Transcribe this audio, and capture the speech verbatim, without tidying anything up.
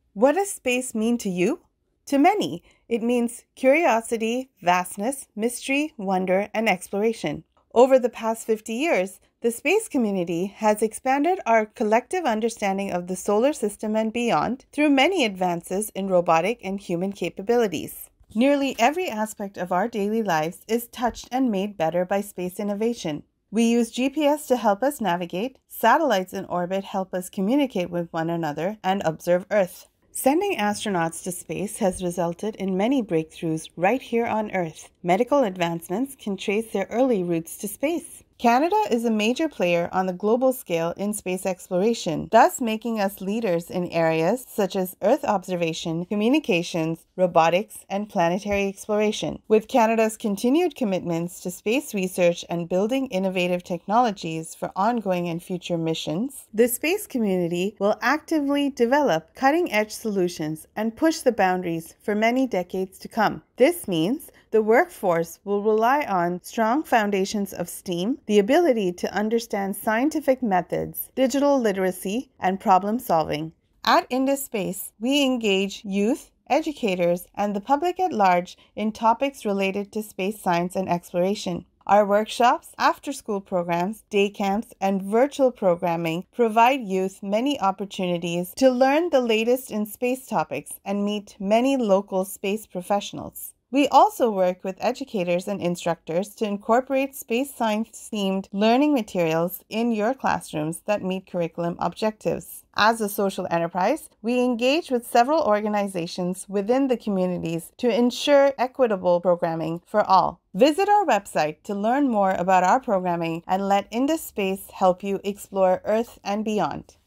What does space mean to you? To many, it means curiosity, vastness, mystery, wonder, and exploration. Over the past fifty years, the space community has expanded our collective understanding of the solar system and beyond through many advances in robotic and human capabilities. Nearly every aspect of our daily lives is touched and made better by space innovation. We use G P S to help us navigate, satellites in orbit help us communicate with one another and observe Earth. Sending astronauts to space has resulted in many breakthroughs right here on Earth. Medical advancements can trace their early roots to space. Canada is a major player on the global scale in space exploration, thus making us leaders in areas such as Earth observation, communications, robotics, and planetary exploration. With Canada's continued commitments to space research and building innovative technologies for ongoing and future missions, the space community will actively develop cutting-edge solutions and push the boundaries for many decades to come. This means the workforce will rely on strong foundations of STEAM, the ability to understand scientific methods, digital literacy, and problem solving. At Indus Space, we engage youth, educators, and the public at large in topics related to space science and exploration. Our workshops, after-school programs, day camps, and virtual programming provide youth many opportunities to learn the latest in space topics and meet many local space professionals. We also work with educators and instructors to incorporate space science-themed learning materials in your classrooms that meet curriculum objectives. As a social enterprise, we engage with several organizations within the communities to ensure equitable programming for all. Visit our website to learn more about our programming and let Indus Space help you explore Earth and beyond.